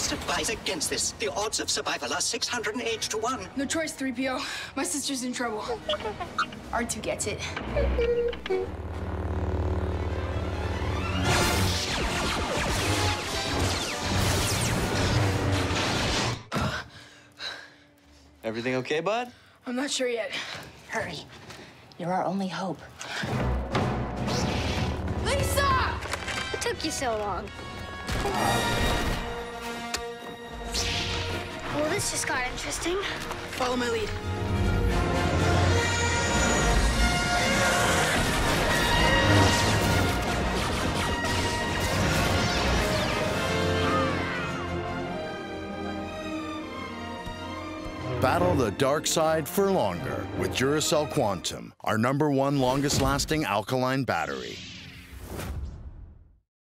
must advise against this. The odds of survival are 608 to 1. No choice, 3PO. My sister's in trouble. R2 gets it. Everything okay, bud? I'm not sure yet. Hurry. You're our only hope. Lisa! What took you so long? Well, this just got interesting. Follow my lead. Battle the dark side for longer with Duracell Quantum, our #1 longest-lasting alkaline battery.